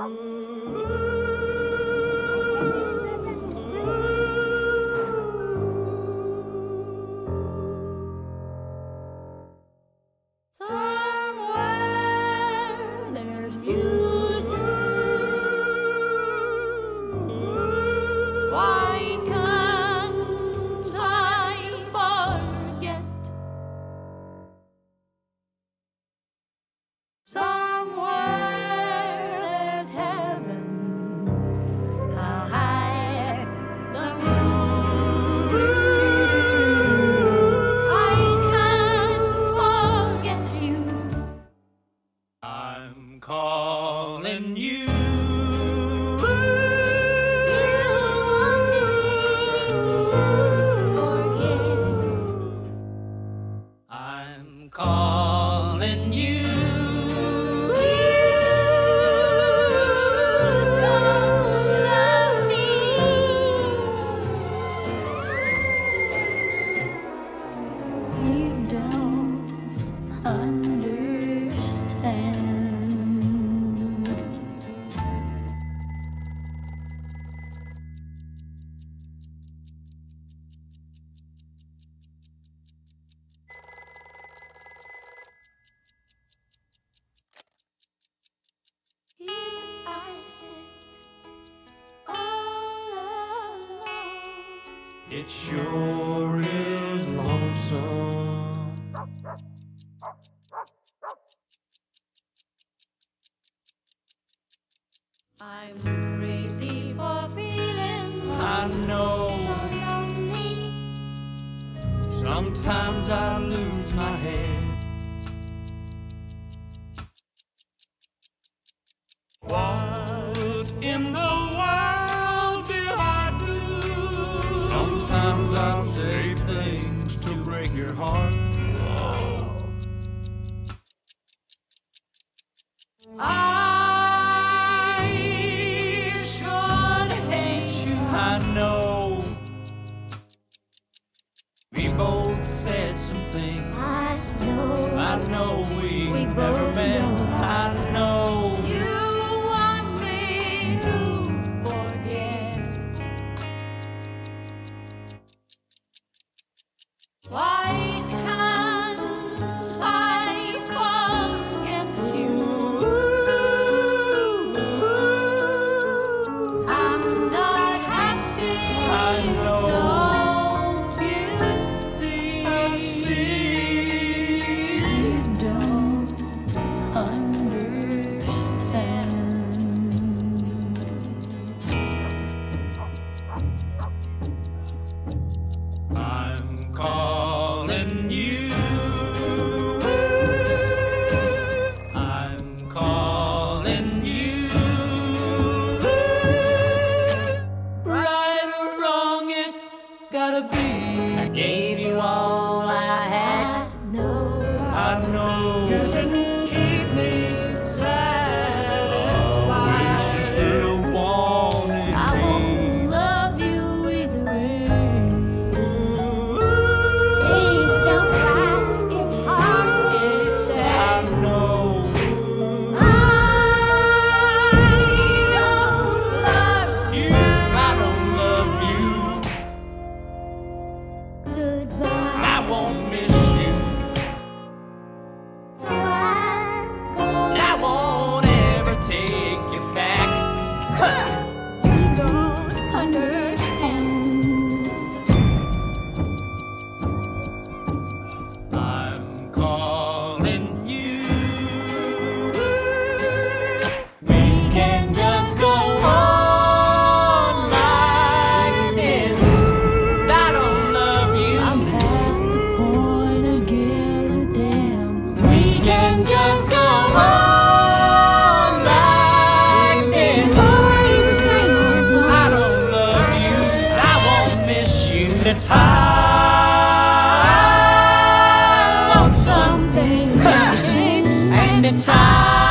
I'm calling you. I'm calling you. You don't understand. Here I sit all alone. It sure is lonesome. I'm crazy for feeling I know. so lonely. Sometimes I lose my head. What in the world did I do? Sometimes I say things to break your heart. I should hate you. I know. We both said some things. I know we We never both met. know. I know. You want me to forget. Why can't I forget you? I'm not happy. I know. Don't you see? You don't understand. I'm calling you. I'm calling you. Right or wrong, it's gotta be. I gave you all I had. I know. You didn't keep me satisfied. Wish you still wanted I me. won't love you either way. Please don't cry, it's hard, it's I sad. know. I don't love You, I don't love you. goodbye. I won't miss you. So I go. I won't ever take you back. You don't understand. I'm calling you. We can just go on like this. I don't love you. I'm past the point of giving a damn. We can just go on like this. Boys are saying so. I don't love you. I won't miss you. It's I want something Things have changed. and it's I